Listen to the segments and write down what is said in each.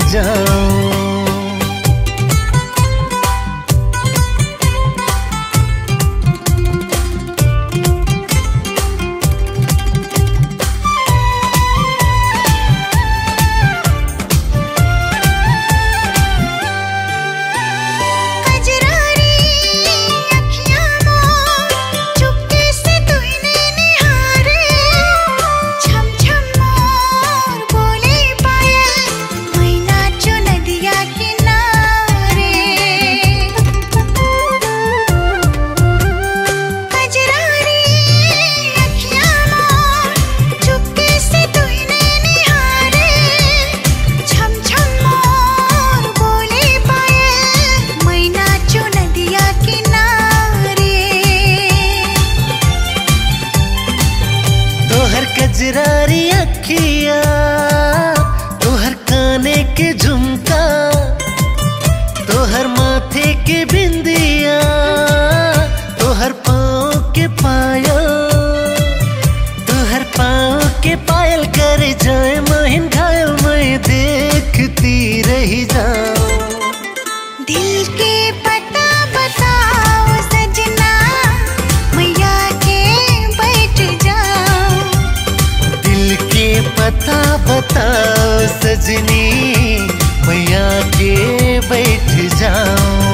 जाऊं। कजरारी अखिया तोहर काने के झुमका, तोहर माथे के बिंदिया, तोहर पाँव के पायल, तोहर पाँव के पायल कर जाए महिन घायल, मैं देखती रह जाऊं। दिल के पता बताओ सजना, मैया के बैठ जाऊं। दिल के पता बताओ सजनी, मैया के बैठ जाऊं।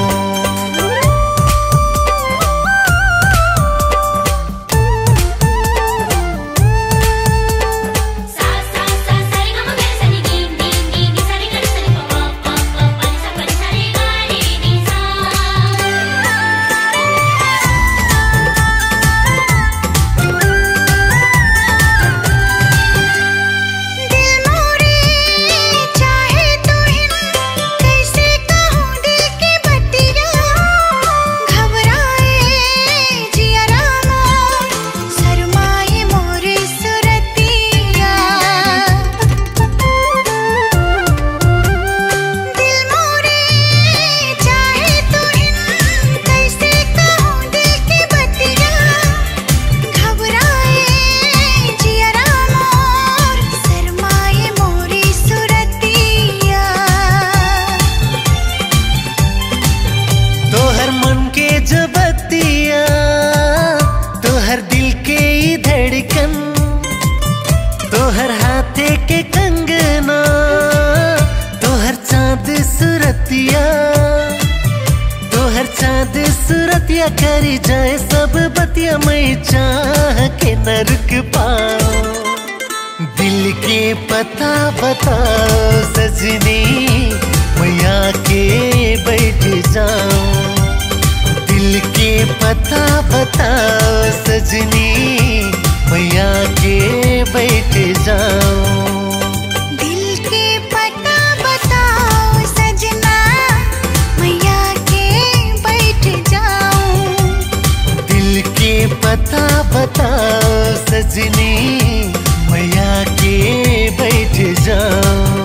तोहर हाथे के कंगना, तोहर चाँद सुरतिया, तोहर चाँद सुरतिया करी जाए सब बतिया, मैं चाह के न रुक पाऊं। दिल के पता बताओ सजनी, मैया के बैठ जाऊं। दिल के पता बताओ सजनी, मैया के बैठ जाऊं। दिल के पता बताओ सजना, मैया के बैठ जाऊं। दिल के पता बताओ सजनी, मैया के बैठ जाऊं।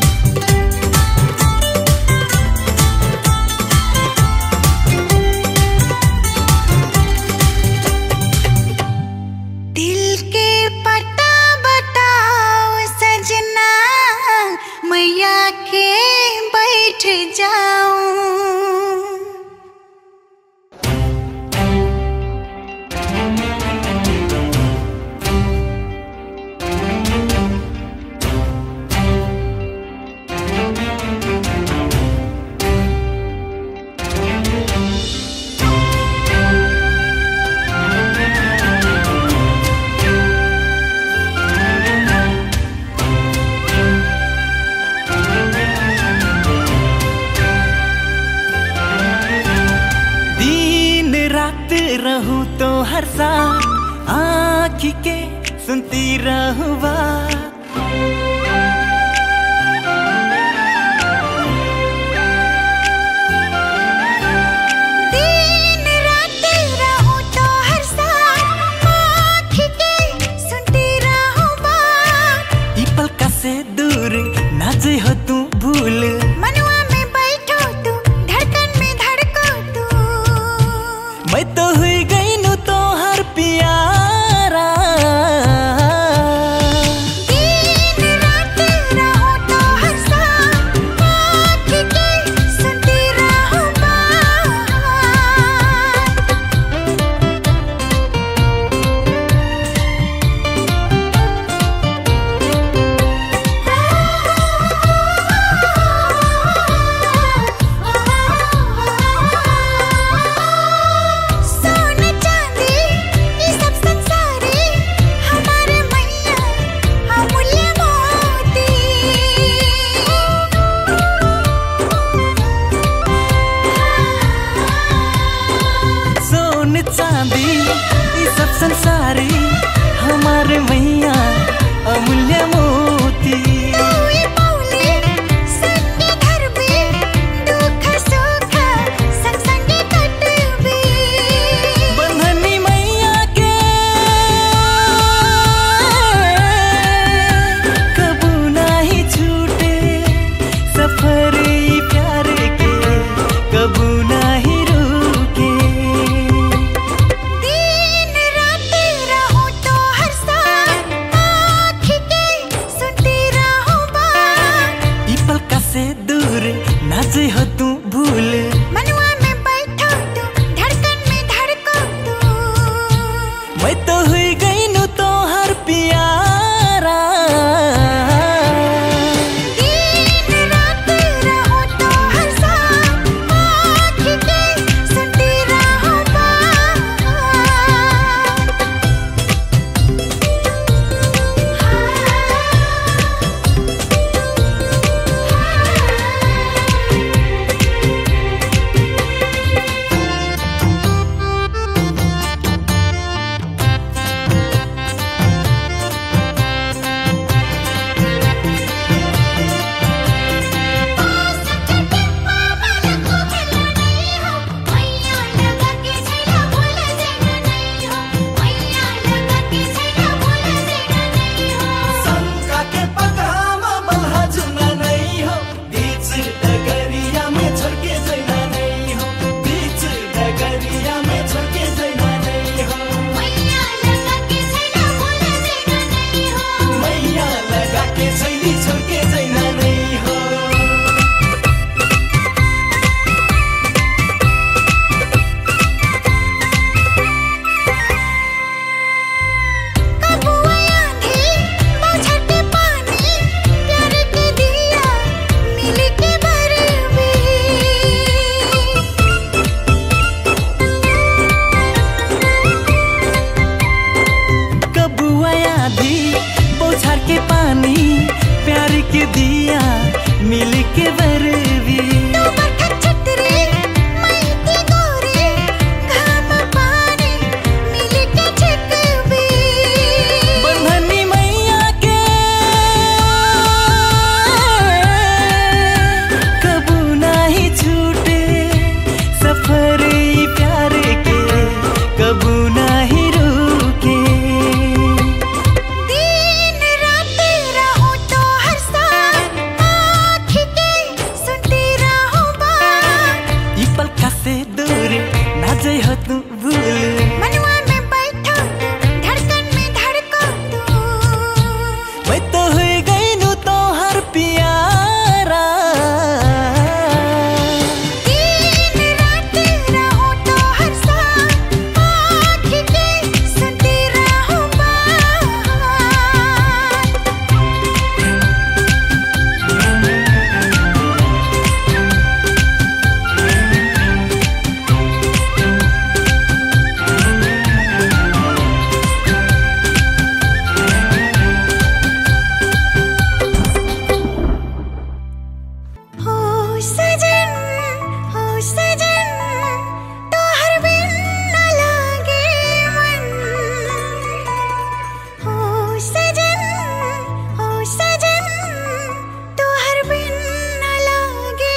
मैया के बैठ जाऊं। रहूं तो हर साल आँखी के सुनती रहूं बात, दिन रात रहूं तो हर साल आँखी के सुनती रहूं बात। ई पलका से दूर ना जे हो तू भूल, मनवा में बैठो तू, धड़कन में धड़को तू। मैं तो हुई गई नु तो हर प्यारा। संसारी हमारे मैया अमूल्य मोती। बंधनी मैया के कबू नहीं छूटे, सफर ई प्यार के कबू नहीं रुके। दिन रात रहो तो हर साथ आँख के सुनती रहूं बात। ई पलका से दूर ना जे हो तू भूल, मनवा में बैठो तू, धड़कन में धड़को तू। मैं तो हुई गई नु तो हर प्यारा। दिन रात रहो तो हर साथ आँख के सुनती रहूं बात। शंका के पकड़ामा बल्हा जुना नहीं हो, बीच डगरिया में छोड़ के जाना नहीं हो, बीच डगरिया में छोड़ के जाना नहीं हो। मैया लगा के छैली छोड़ के जाना नहीं हो। कबुआ आंधी बौछार के पानी, प्यार के दिया मिल के बरवी। बंधनी मैया के कबू नहीं छूटे, सफर ई प्यार के कबू नहीं रुके। दिन रात रहो तो हर साथ आँख के सुनती रहूं बात। ई पलका से दूर ना जे हो तू भूल, मनवा में बैठो तू, धड़कन में धड़को तू। मैं तो हुई गई नु तो हर प्यारा। दिन रात रहो तो हर साथ आँख के सुनती रहूं बात। हो सजन तो हर बिन न लागे मन। हो सजन तो हर बिन न लागे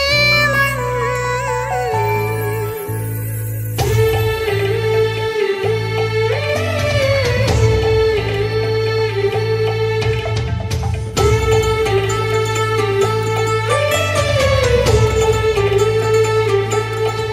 मन।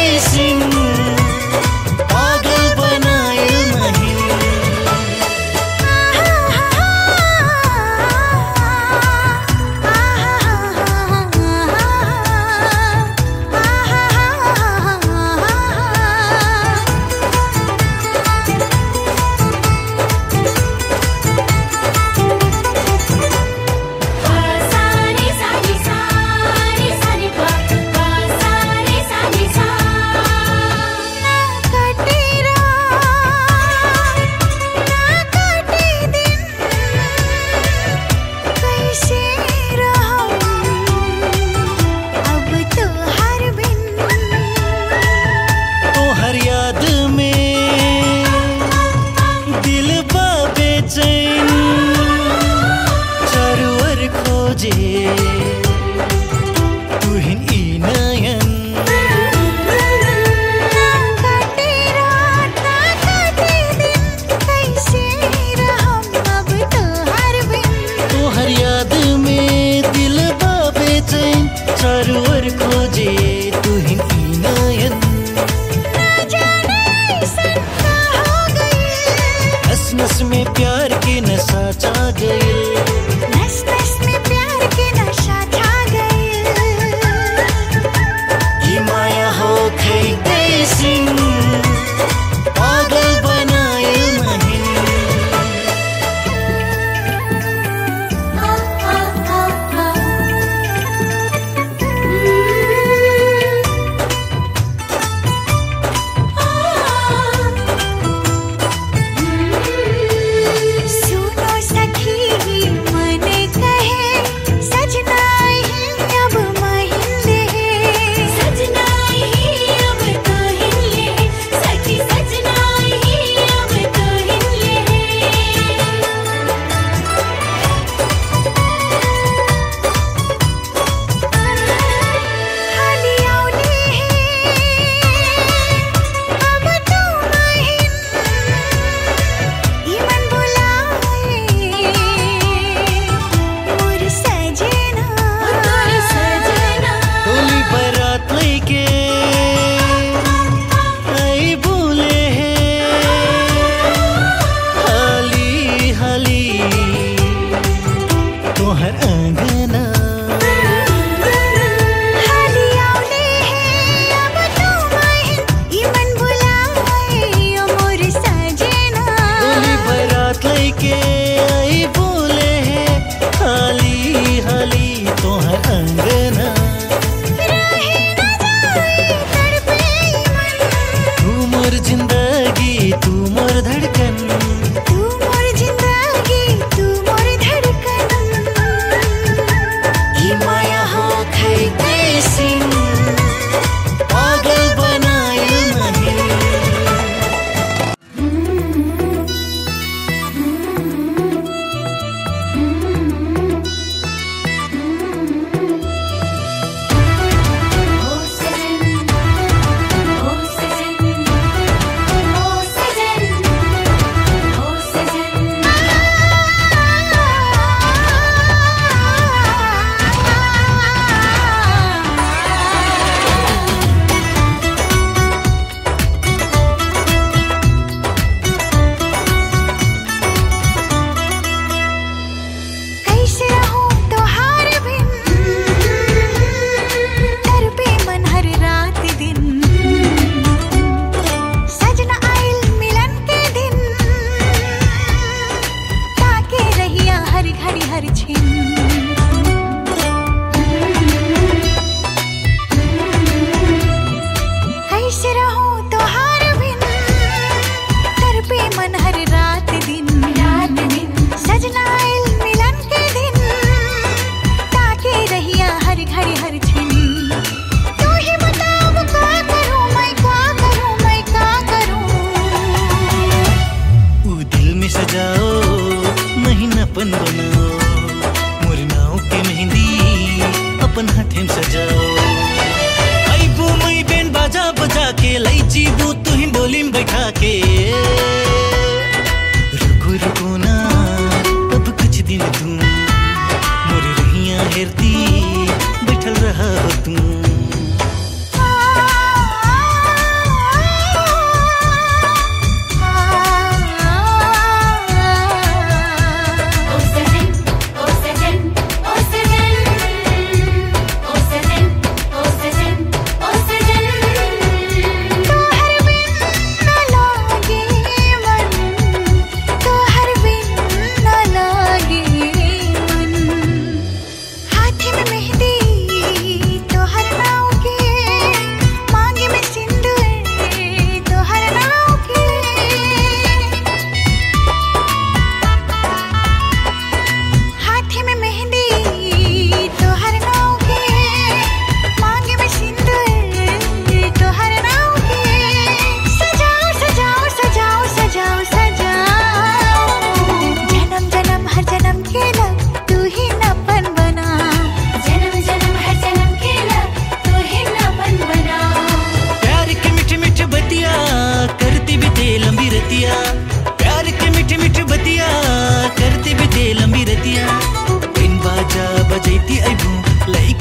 एकैछिन पागल बनायो नहीं।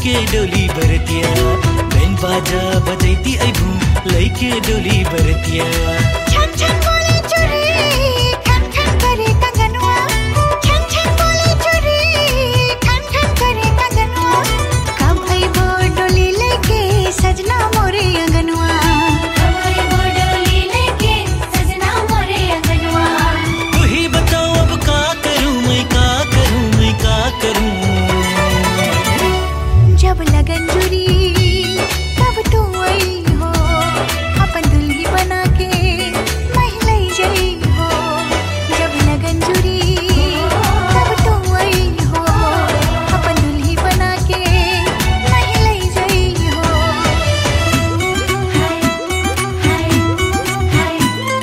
लैके डोली बरतिया बेन बाजा बजैती अबू लैके डोली बरतिया छन छन बोले चुरी खन खन करे कंगनवा छन छन बोले चुरी खन खन करे कंगनवा कब आइबो डोली लेके सजना मोरे अंगनवा कब आइबो डोली लेके सजना मोरे अंगनवा तू ही बताओ अब का करूं मैं का करूं मैं का करूं जब लगन जुरी तब तू आई हो अपन दुल्ही बना के महलई जई हो जब लगन जुरी तब तू आई हो अपन दुल्ही बना के महलई जई हो हाय हाय हाय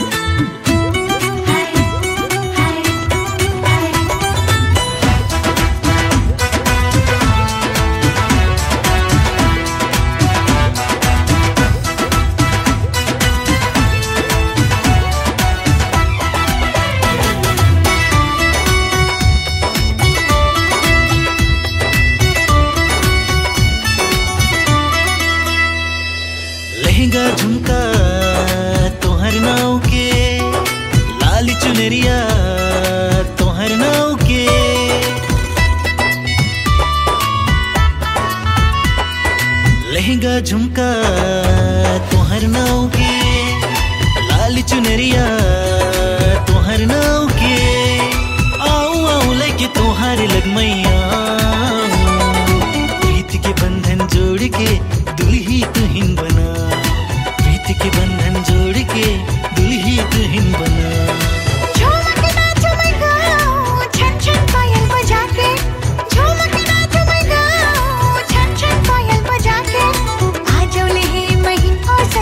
लहंगा झुमका तोहर नाव के लाली चुनरिया तोहर नाव के लहंगा झुमका तोहर नाव के लाली चुनरिया तोहर नाव के आऊ आऊ लेके तोहार लगमैया प्रीत के बंधन जोड़ के दुल्ही तुहिन बना प्रीत के बंधन जोड़ के दुल्ही तुहिन बना झूमक नाच मैं गाऊं छन छन पायल बजा के झूमक नाच मैं गाऊं छन छन पायल बजा के आ जाओ ले महीन और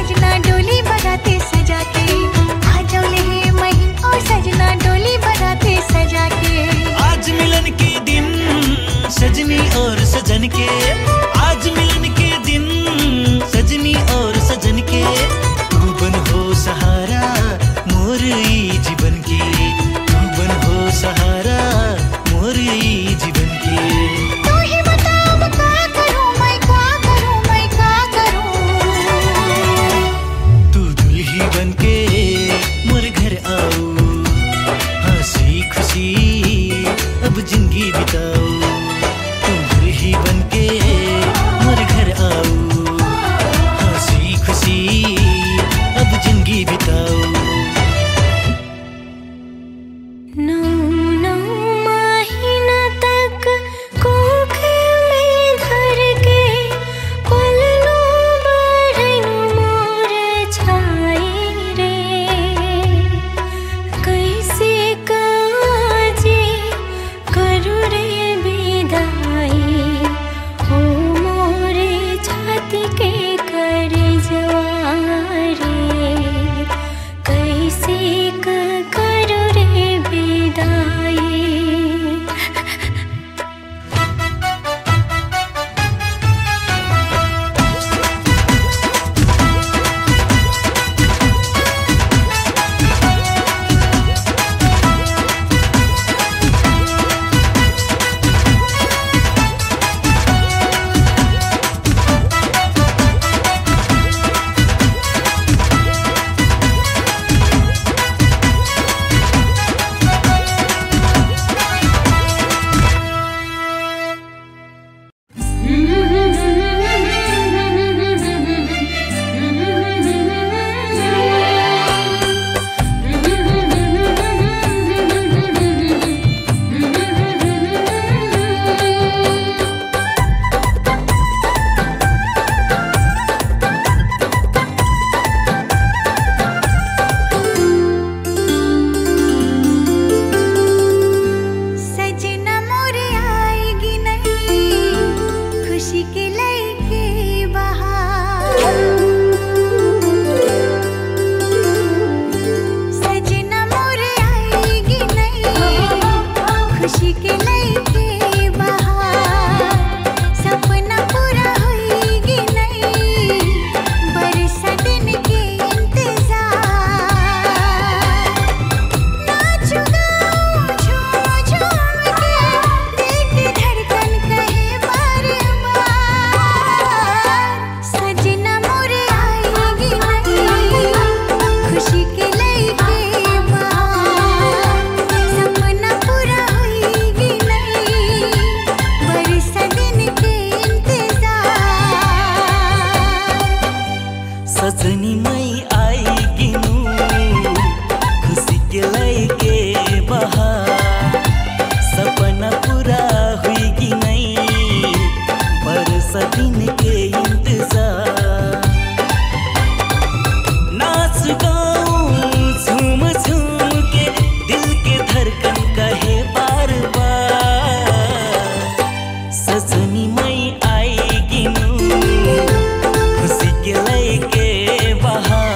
सजनी मई आएगी नू खुशी के लैके बहार सपना पूरा हुईगी नहीं बरस दिन के इंतजार नाच गाऊं झूम झूम के दिल के धड़कन कहे बार बार सजनी मई आएगी नू खुशी के लैके बहार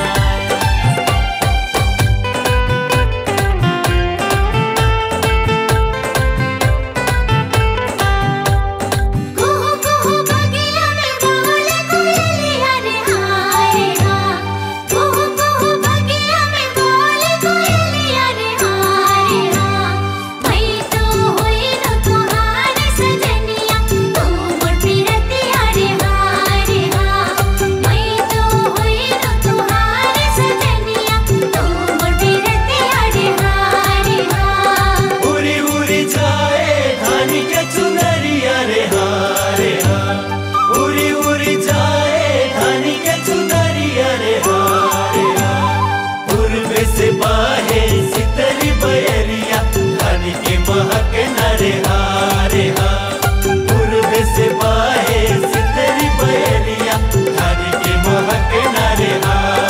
कुहू कुहू बगिया में बोले कोयलिया रे हाय हाँ कुहू कुहू बगिया में बोले कोयलिया रे हाय हाँ मैं तो हुई न तुम्हारी सजनिया तू मोर प्रियतिया रे हाय हाँ मैं तो हुई न तुम्हारी सजनिया तू मोर प्रियतिया रे हाय हाँ उरी उरी जाए धानी के चुनरिया रे हाँ उरी उरी जाए धानी के चुनरिया रे हाँ पूर्वे से बाहे सितरी बयरिया धानी के महक न रे हाँ पूर्वे से बाहे सितरी बयरिया धानी के महक न रे हाँ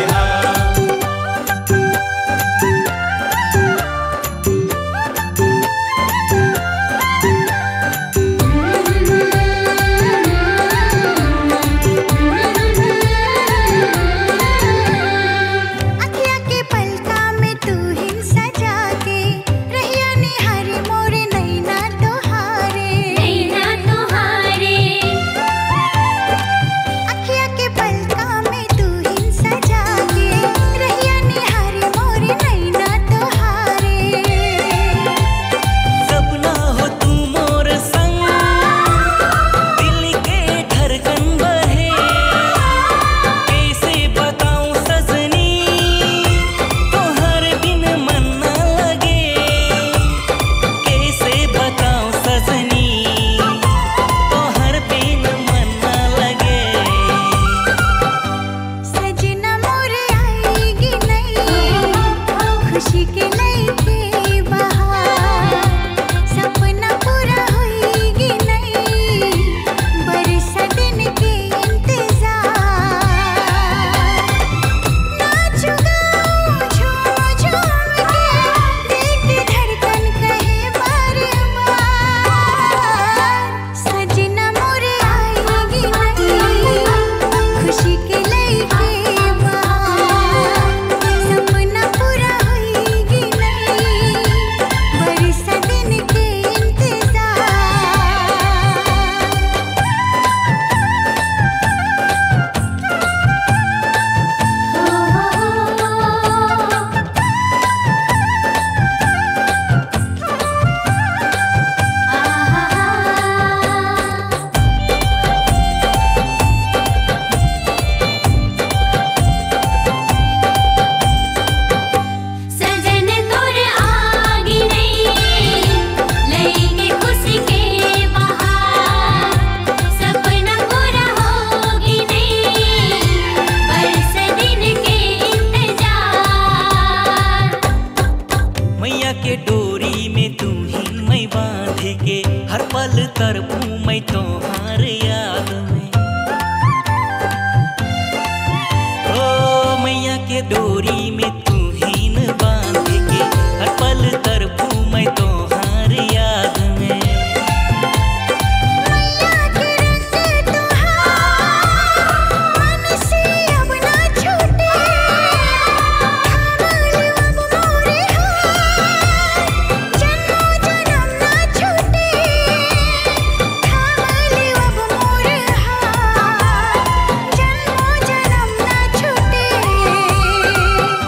अखिया के पलका में तू ही सजा के रहिया निहारे मोरे नैना तोहारे अखिया के पलका में तू ही सजा के रहिया निहारे मोरे नैना तोहारे सपना हो तू मोर संग दिल के धड़कन बहे कैसे बताऊं सजनी तोहर बिन मन न लगे कैसे बताऊं सजनी तोहर बिन मन न लगे सजना मोरे आएगी नहीं खुशी के लैके बहार सपना पूरा होएगी नहीं बरस दिन के इंतजार नाच गाऊं झूम झूम के दिल की धड़कन कहे बार बार सजना मोरे आएगी नहीं खुशी के लैके बहार सपना पूरा होएगी नहीं बरस दिन के इंतजार सजन तोर आगी नहीं लईके खुशी के बहार सपना पूरा होगी नहीं बरस दिन के इंतजार मैया के डोरी में तू ही मैं बांध के हर पल तरपू मैं तोहार याद में ओ मैया के डोरी में तू ही न बांध के हर पल तरपू मैं तोहार याद में मैया के रंग तोहार मन से अब ना छूटे थामल अब मोरे हाथ जन्मों जन्म ना छूटे थामल अब मोरे हाथ जन्मों जन्म ना छूटे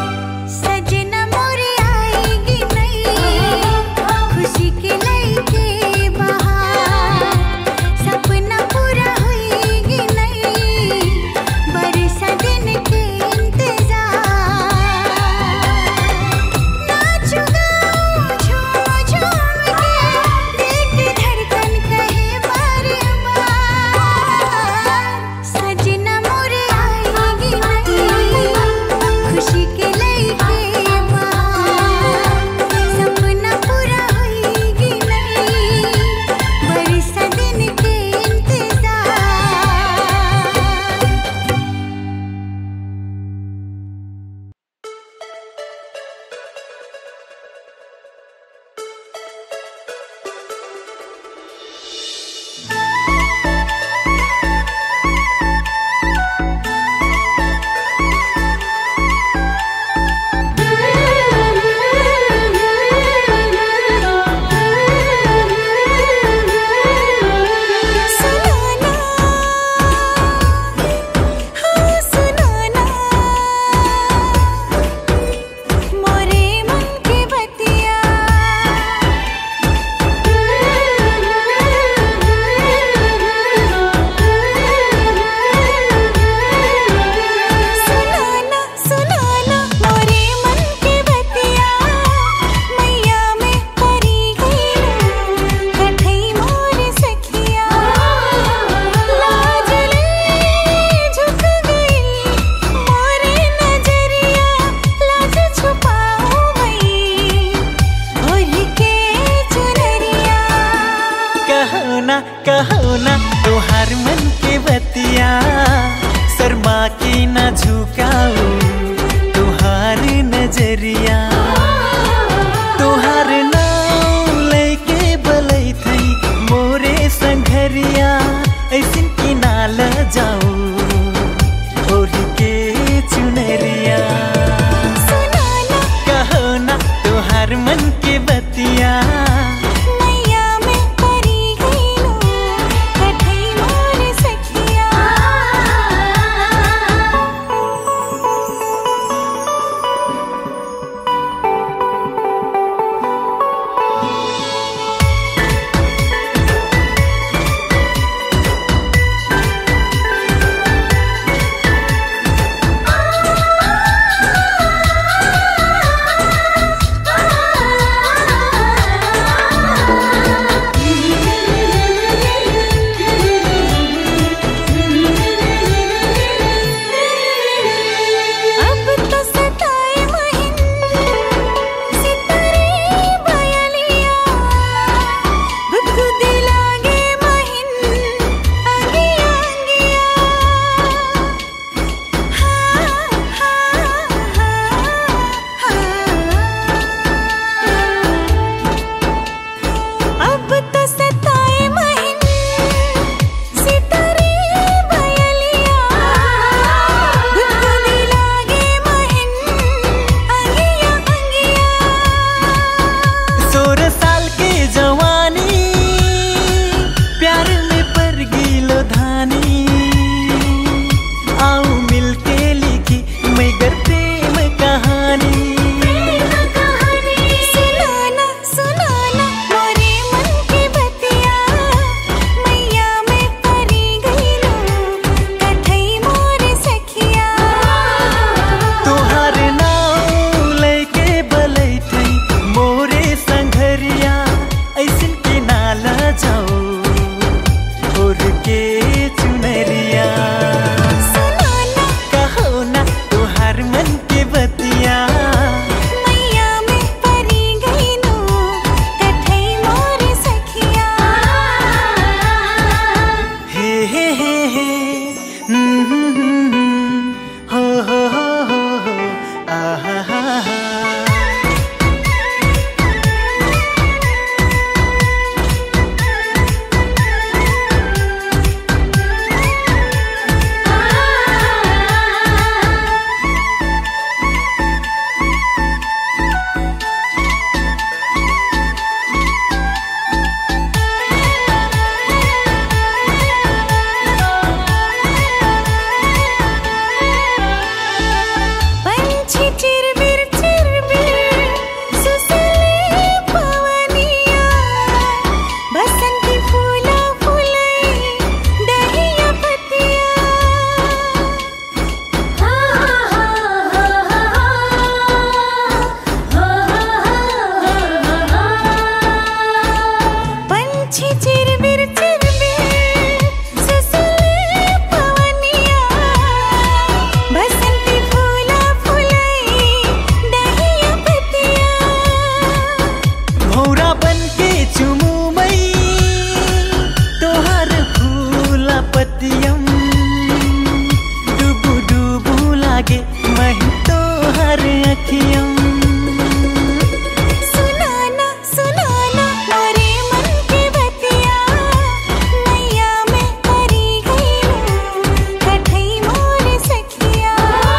लागे मैं तो हर अखियों सुनाना सुनाना मोरे मन की बतिया मैया में परी गई कठई मोर सखिया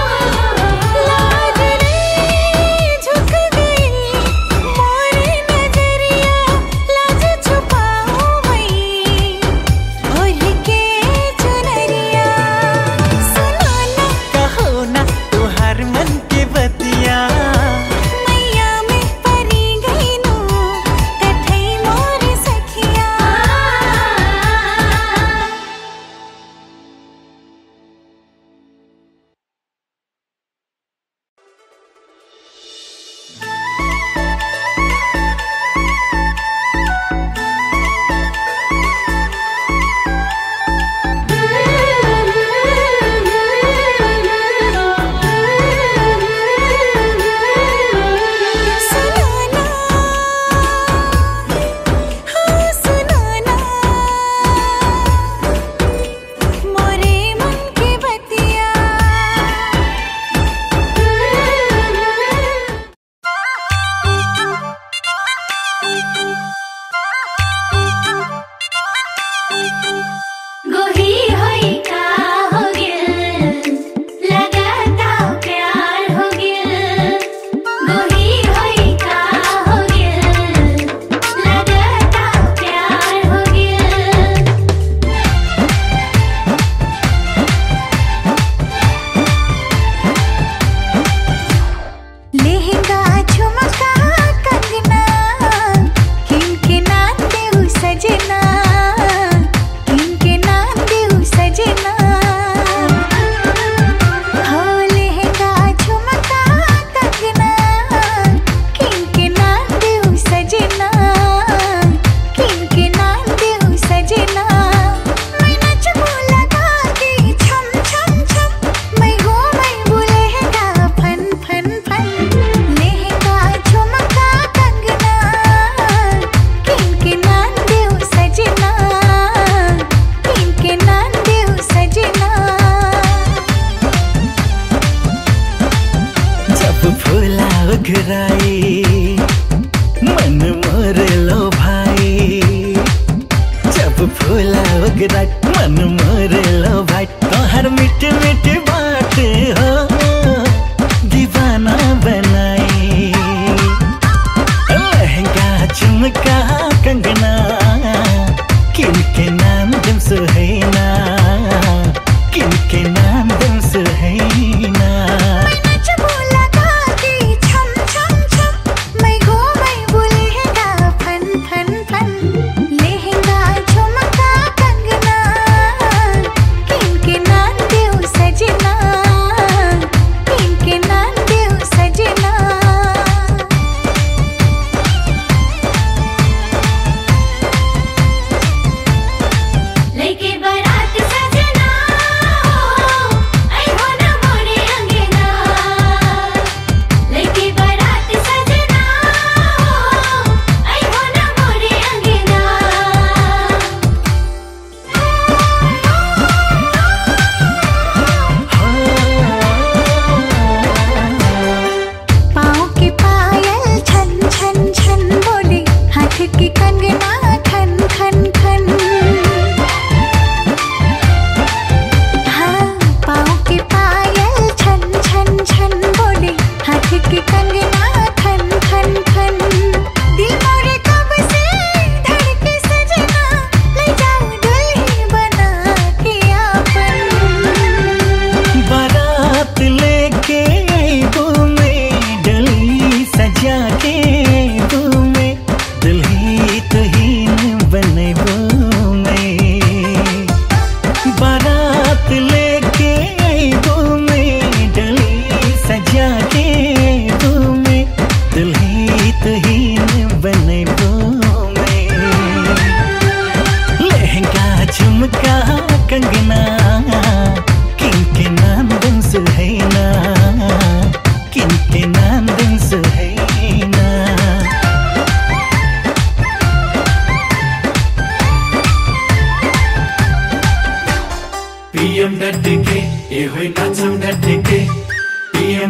लाज रे झुक गई मोरे नजरिया लाज छुपाओ मई ओढ़ के चुनरिया सुनाना कहो ना तुहार मन के बतिया मैया में परी गई नो कठई मोर सखिया सुनाना हाँ सुनाना मोरे मन की बतिया गोही होई का हो गिल लगाता प्यार हो गिल गोही होई का हो गिल लगाता प्यार हो गिल लहंगा झुमका कंगना किनके नाम देऊ सजना किनके नाम देऊ सजना हो लहंगा झुमका कंगना किनके नाम देऊ सजना किनके नाम देऊ सजना मैं नचबो लगा के छम छम छम मैं हो मैं लहंगा फन फन फन लहंगा झुमका कंगना किनके नाम देऊ सजना किनके नाम देऊ सजना जब फूला उघराई मन मोर लो भाई जब फूला उघराई मन मोर लो भाई तोहर मीठी मीठी बात हो दीवाना बनाई लहंगा झुमका कंगना किनके नाम तुम सुहैना किनके नाम तुम सुहैना नचबो लगा के छम छम छम मैं हो मैं लहंगा फन फन फन लहंगा झुमका कंगना किनके नाम देऊ सजना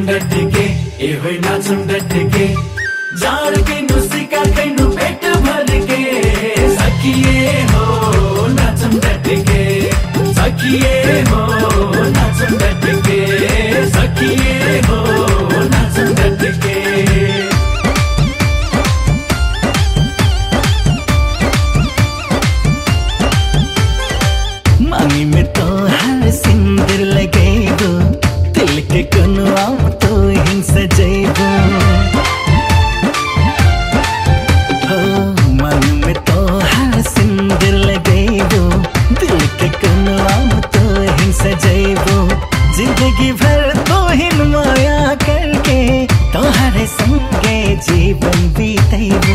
डटके ए होय नाचम डटके जाड़ के नुसिका कैनु पेट भर के सखिए हो नाचम डटके सखिए हो नाचम डटके सखिए हो नाचम डटके मांगी में तो हर सिंदूर लगेगो दिल के कनुआ तो हिंग सजेगो हो मांगी में तो हर सिंदूर लगेगो दिल के कनुआ तो हिंग सजेगो जिंदगी भर तो हिन माया करके तोहरे संगे जीवन बीतेगो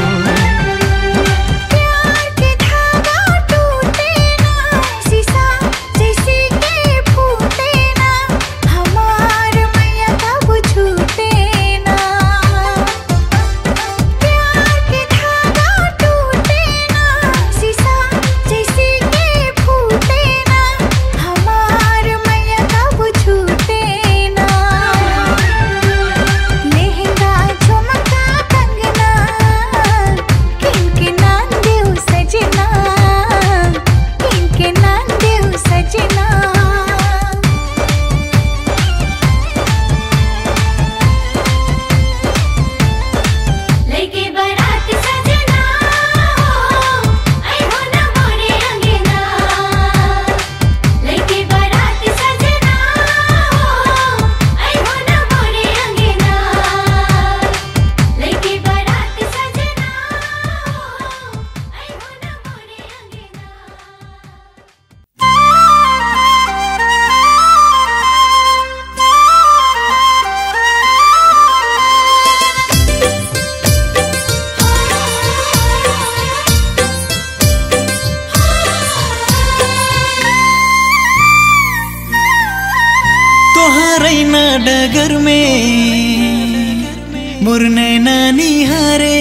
डगर में मुरने नानी हारे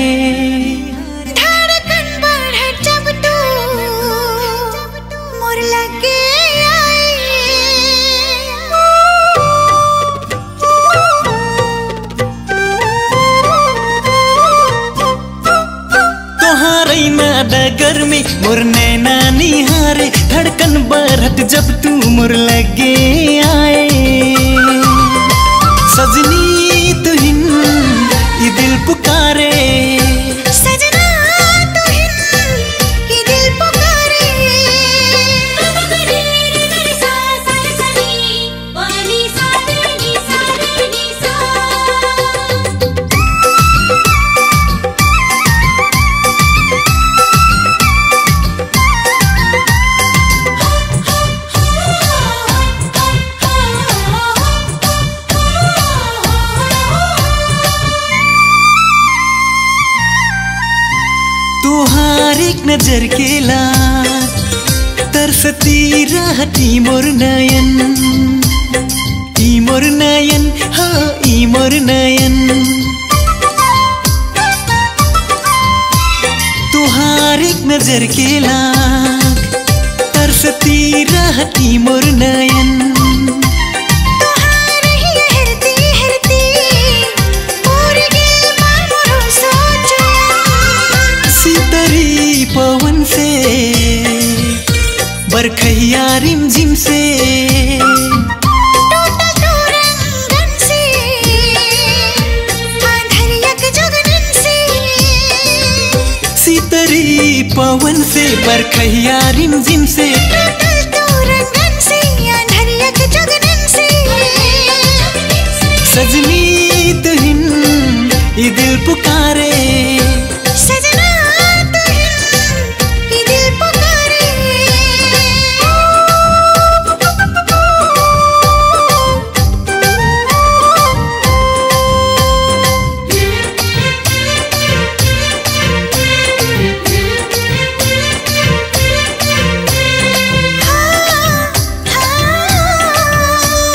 धड़कन बढ़े जब तू मोर लगे आई तोहारे ना डगर में मुरने नानी हारे धड़कन बढ़त जब तू मोर लगे आए सजनी तुहिन ये दिल पुकारे सजना तुहिन ये दिल पुकारे एक नजर के लाग तरसती रहती मोर नयन हो ई मोर नयन तुहार एक नजर के लाग तरसती रहती मोर नयन पवन से बरखैया रिमझिम से सीतरी पवन से बरखैया रिमझिम से सजनी तुहिन ये दिल पुकारे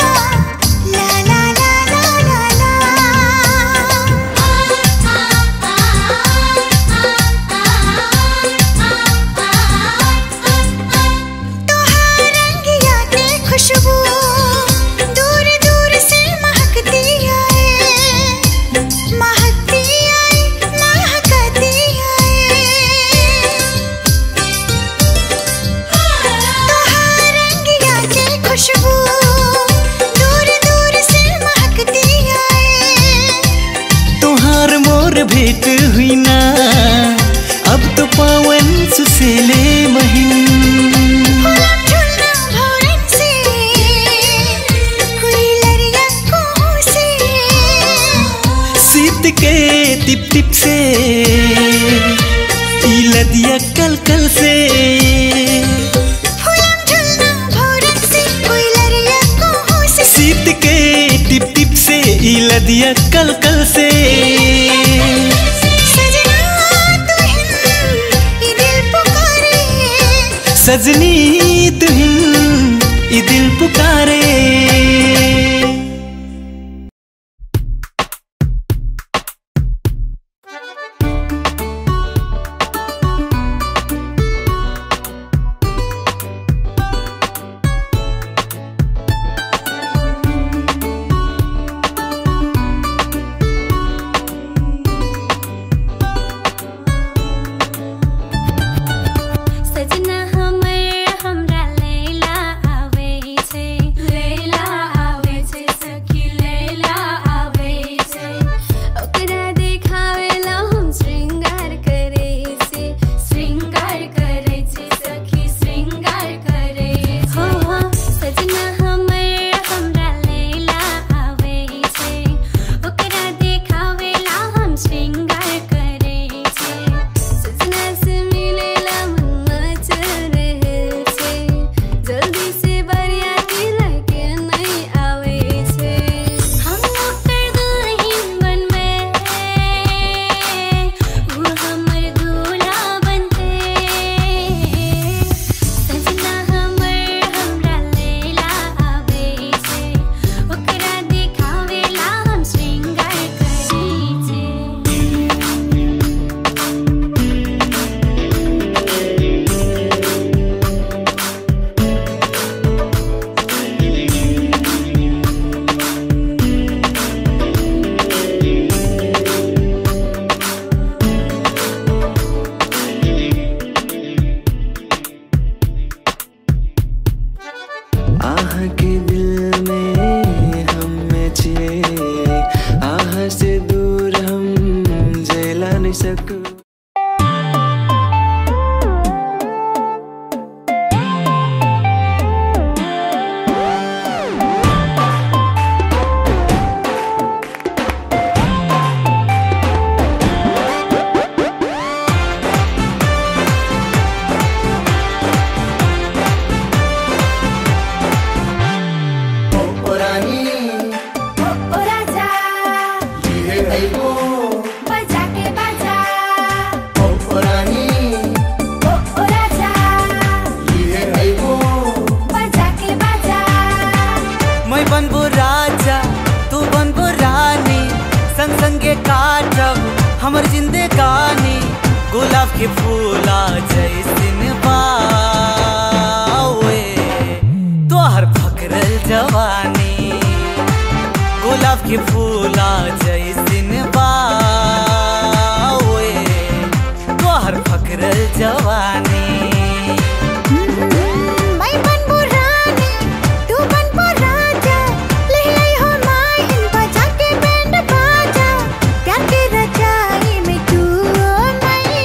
ला ला ला ला ला और भेंट हुई ना अब तो पावन सुसेले महिन फुलम झुलना भौरन से कोई लरिया कोहों से शीत के टिप टिप से लदिया कल कल से फुलम झुलना भौरन से कोई लरिया कोहों से शीत के टिप टिप से लदिया कल कल से सजनी तुहिन ये दिल पुकारे सजना हमर हमरा लैला आवे छै लैला आवे छै सखी लैला आवे छै ओकरा देखावेला हम श्रृंगार करे छै सखी श्रृंगार करे हो सजना हमर हमरा लैला आवे छै ओकरा देखावेला हम श्रृंगार करे छै सजना से मिलेला जल्दी से बरियाती लगे नहीं आवे छे हम ओकर दुल्हन बनबे वो हमर दूल्हा बनते सजना हमर हमरा लैला आवे छे ओकरा देखावेला हम श्रृंगार करी छे आह के दिल में हम में छे आह से दूर हम जला नहीं सकू ओ रानी ओ राजा ये है वो बजा के बाजा ओ रानी ओ राजा ये है वो बजा के बाजा मैं बनबो राजा तू बनबो रानी संग संगे काटब हमर जिंदगानी गुलाब के फूला जैसिन बावे तोहर फकरल जवानी गुलाब के फूला जैसिन बावे तोहर फकरल जवानी मैं बनबो रानी तू बनबो राजा लहलाई हो माइन बजा के बैंड बाजा प्यार के रजाई में तू और मैं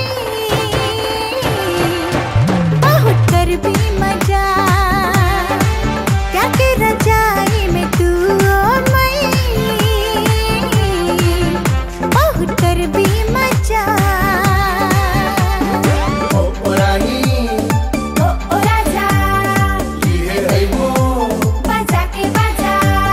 बहुत कर भी मजा प्यार के रजाई में तू और मैं बहुत कर भी मजा ओ रानी ओ राजा ये है वो बजा के बाजा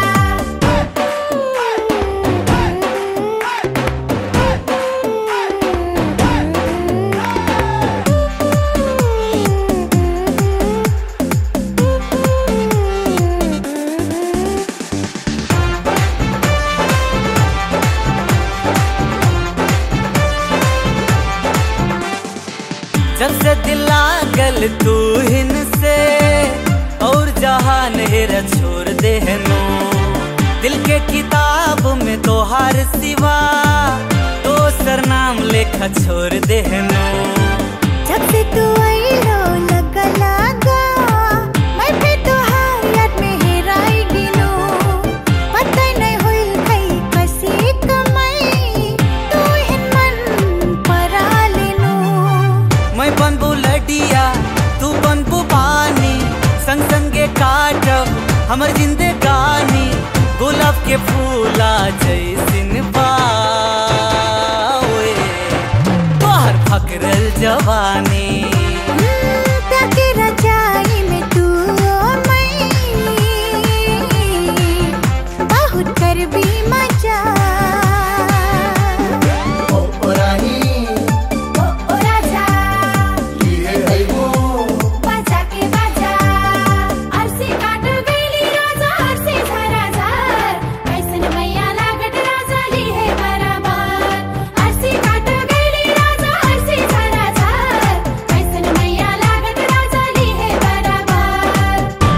जब से दिल लागल तू हिन से और जहान हेरा छोड़ देहनो दिल के किताब में तोहार सिवा दोसर नाम लेखा छोड़ देहनो जब से तू आइलो लगा लगा मैं भी तोहार याद में हेराई गिनो पता नहीं होइल कई कसी कमाई तू हिन जैसिन बावे तोहर फकरल जवानी प्याके रजाई में तू और मैं बहुत कर भी मजा ओ रानी ओ राजा लिए है वो बाजा के बाजा अरसी काट गईली राजा अरसी झरा झर कैसन मैया लागत राजा ली है बराबर अरसी काट गईली राजा अरसी झरा झर कैसन मैया लागत राजा ली है बराबर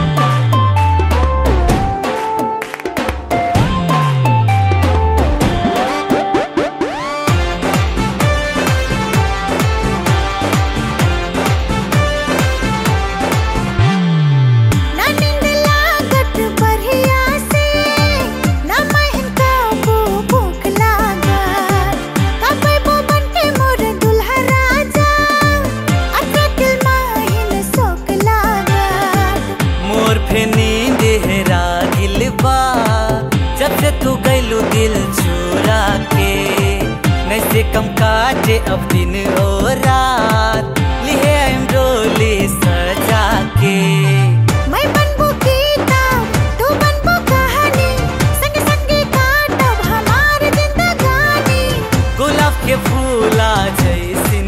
ना नींद लागत बढ़िया से ना महन का भूख लागत कबै वो बनके मोर दुल्हा राजा अकल माहिन सोक लागत मोर फे नींद हेरा गिल बा जब से तू गइलू दिल चुरा के नहीं से कम काटे अब दिन और रात लिहे आइम डोली सजा के मैं बनबो किताब तू बनबो कहानी संग संगे काटब हमार जिंदगानी गुलाब के फूला जैसिन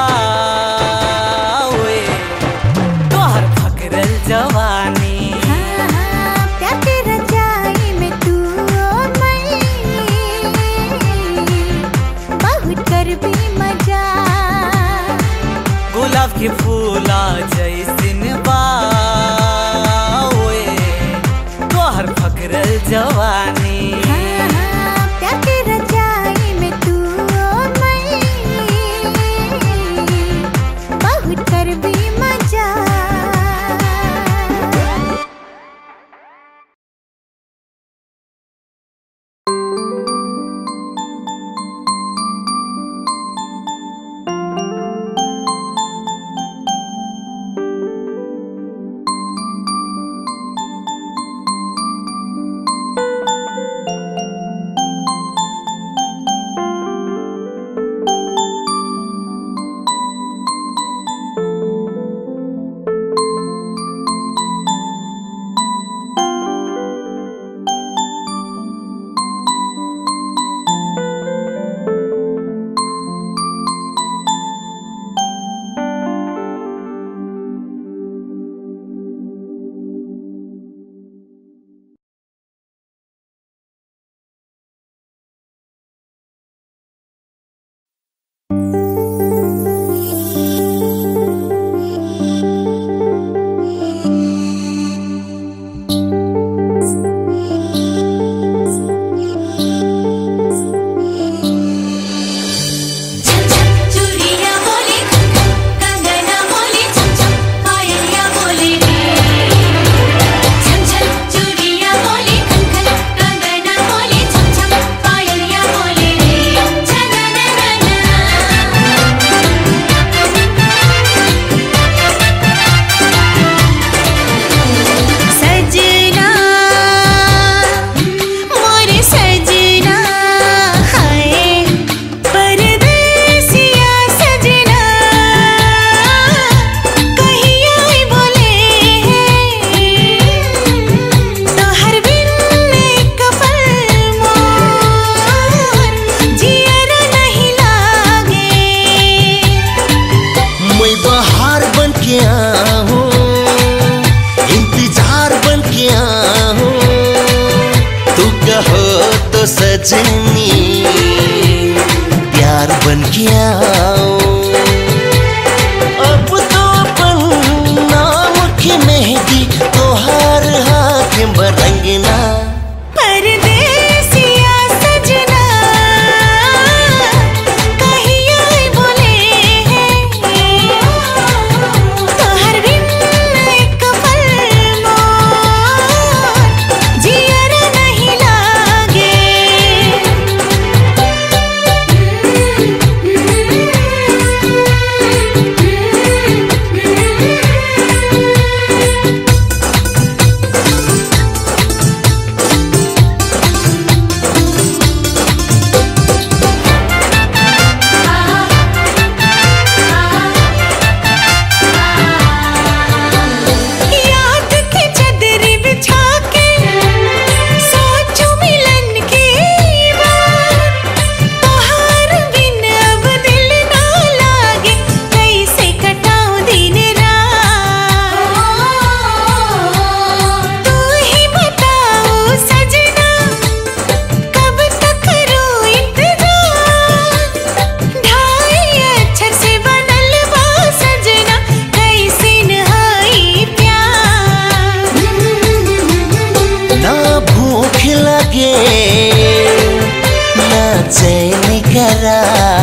बावे तोहर फकरल जवानी प्याके रजाई में तू और मैं बहुत कर भी मजा गुलाब के फूला जैसिन बावे तोहर फकरल जवानी प्याके रजाई में तू और मैं बहुत कर भी मजा चूड़िया बोले कंगना बोले छम छम पायलिया बोले छम छम चूड़िया बोले कंगना बोले छम छम पायलिया बोले सजना मोरे सजना हाय परदेसिया सजना कहिया बोले तोहर बिन कफल मोर जियरा नहीं लागे मैं बाहर बन के आऊं इंतजार बन के आऊं तू कहो तो सजनी प्यार बन के आऊं अब तो अपन नाम की मेहंदी तोहार हाथ में रंगना परदेसिया सजना कहिया बोले तोहर बिन कफल मोर जियरा नहीं लागे चैन करा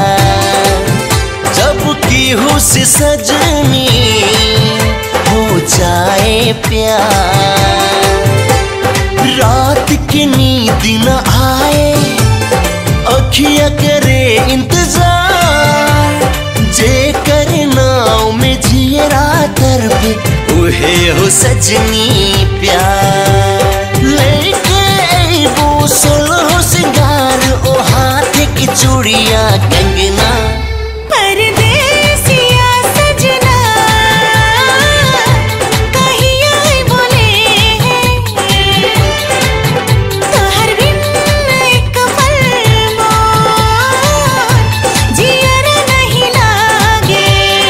जब केहू से सजनी हो जाए प्यार। रात की नींद न आए अखियां करे इंतजार, जे करे नाव में जियरा तरफे उहे हो सजनी प्यार। लेके वो सोलह सिंगार ओ हाथ की चूड़िया कंगना, परदेसिया सजना कहीं आए बोले हैं, तो हर बिन एक पल मोर जियरा नहीं लागे।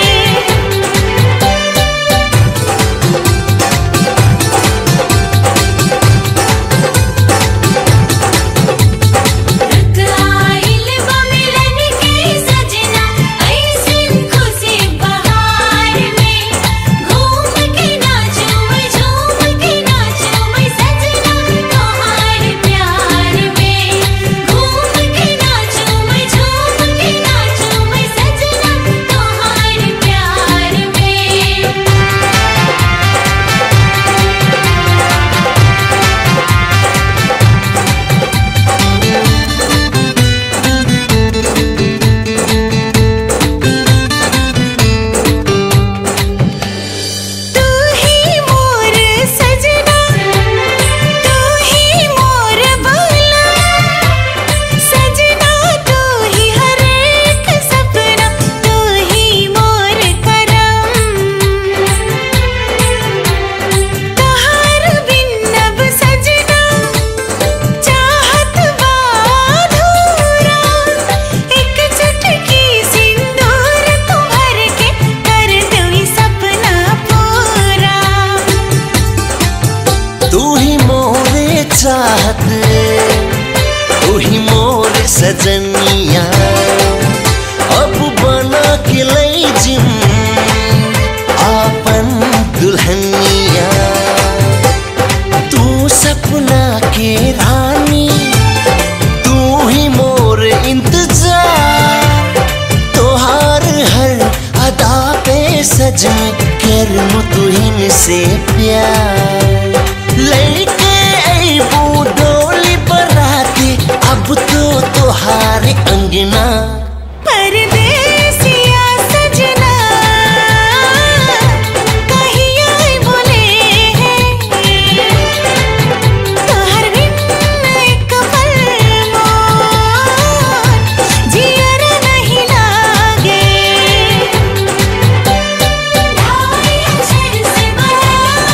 आइल बा मिलन के सजना ऐसिन खुशी बहार में, घूम के नाचूं मैं झूम के नाचूं मैं सजना तोहार प्यार में, घूम के नाचूं मैं झूम के नाचूं मैं सजना तोहार प्यार में। तू ही मोर सजना, तू ही मोर बाला, सजना तू ही हर एक सपना, तू ही मोर करम। तोहार बिन अब सजना चाहत बा अधूरा, एक चुटकी सिंदूर तू भर के कर दूँ सपना पूरा। तू ही मोरे चाहत, तू ही मोरे सजनिया, अब बना के लई जिम आपन दुल्हनिया। तू सपना के रानी, तू ही मोर इंतजार, तोहार हर अदा पे सजन करमु तुहिन से प्यार। लेके अइबू डोली बराती अब तो तोहार अंगना, परदेसिया सजना कहीं आए बोले हैं, तो हर बिन एक पल मोर जियरा नहीं लागे। ढाई अक्षर से बना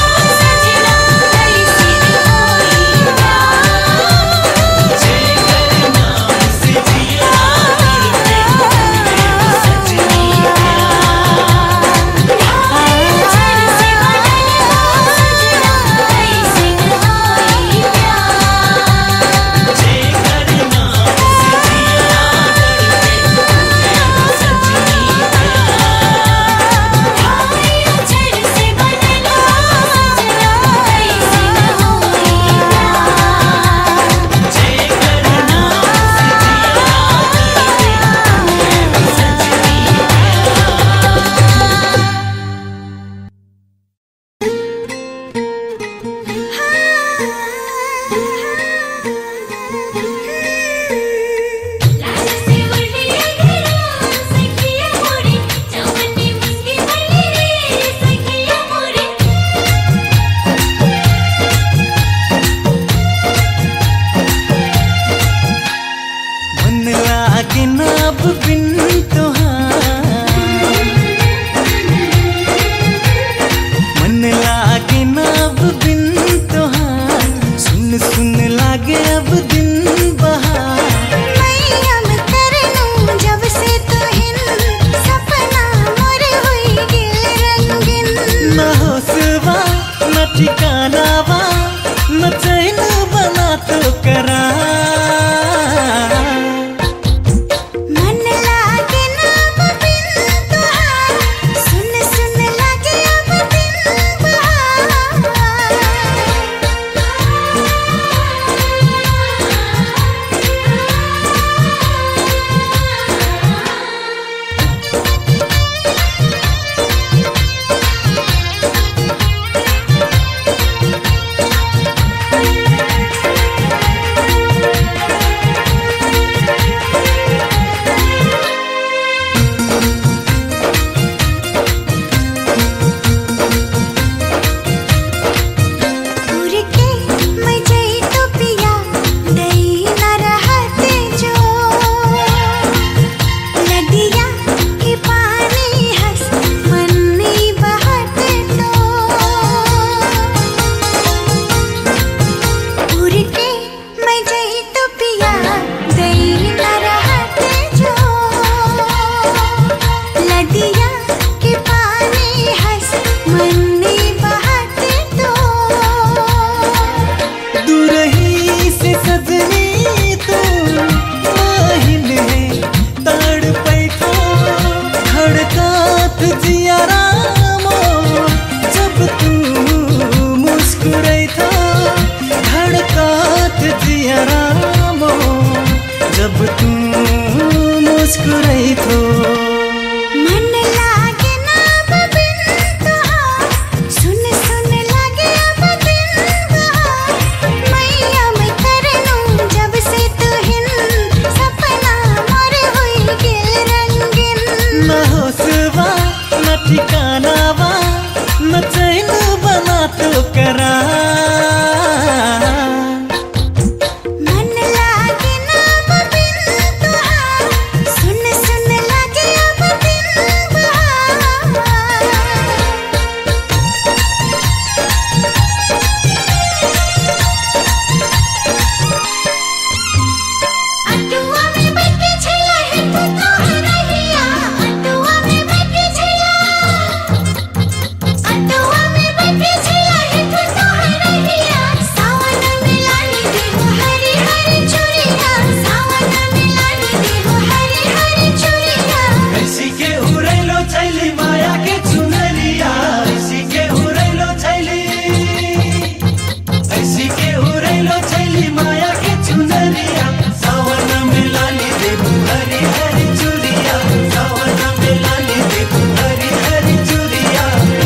चुरिया सावन में लाली देबू हरी हरी चुरिया सावन में लाली देबू हरी हरी चुरिया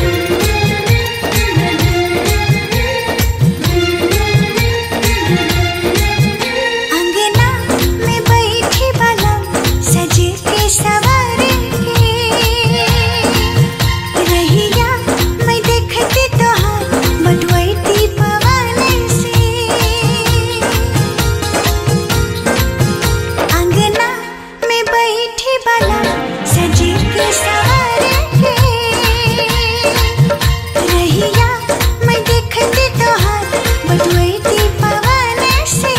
अंगना में बैठी बालम सज के सवारे रहिया मैं देखती तोहार बटवैती पवन से अंगना में बैठी बालम सज के सवारे रहिया मैं देखती तोहार बटवैती पवन से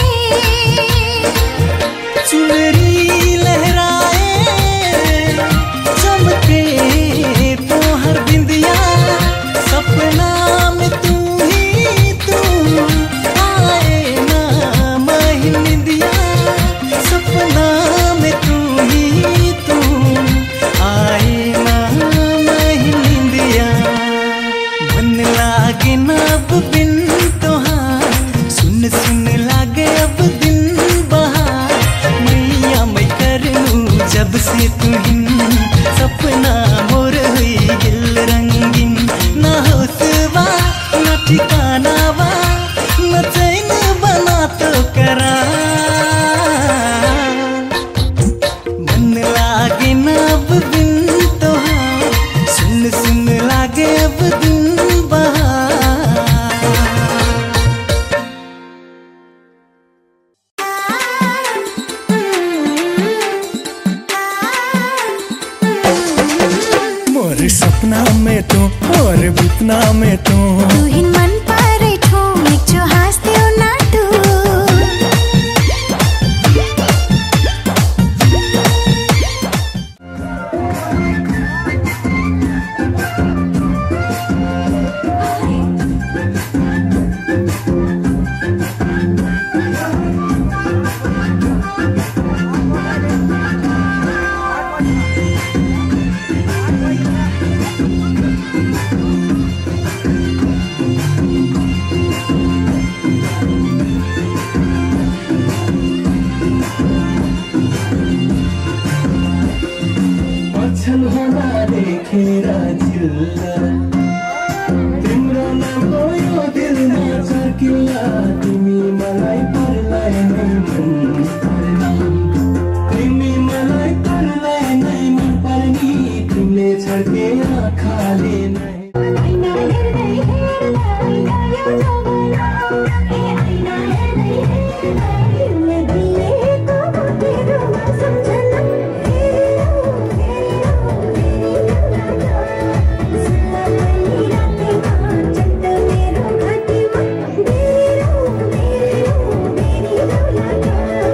चुनरी लहराए चमके तोहर बिंदिया सपना में तू ही तू आए ना माही निंदिया सपना में तू ही तू आए ना माही निंदिया मन लागे ना अब बिन तोहार सुन सुन लागे अब दिन बहार मैया मैं करूँ जब से तुहिन सपना मोर हुई गिल रंगीन ना होसवा ना ठिकाना बा न चैन बना तो करा मन लागे ना अब बिन तोहार सुन सुन लागे अब दिन बहार मोर सपना में तू और बितना में तू तू हिन मन पारे ठो एक जो हंसते हो ना तू पछल होना देखेर जिल्ला तिम्रो नामको यो दिलमा चर्किला तिमी मलाई परलाई नै मन पर्नी तिमी मलाई परलाई नै मन पर्नी तिमीले छड्के आँखाले नै मेरो घाटीमा मेरो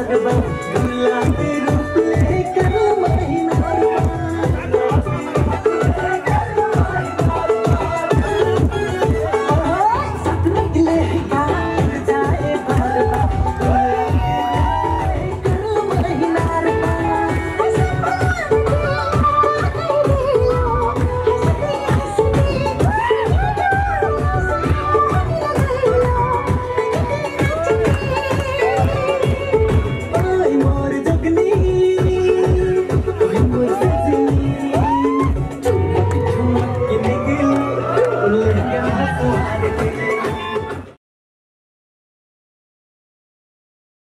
करबा गुल्ला के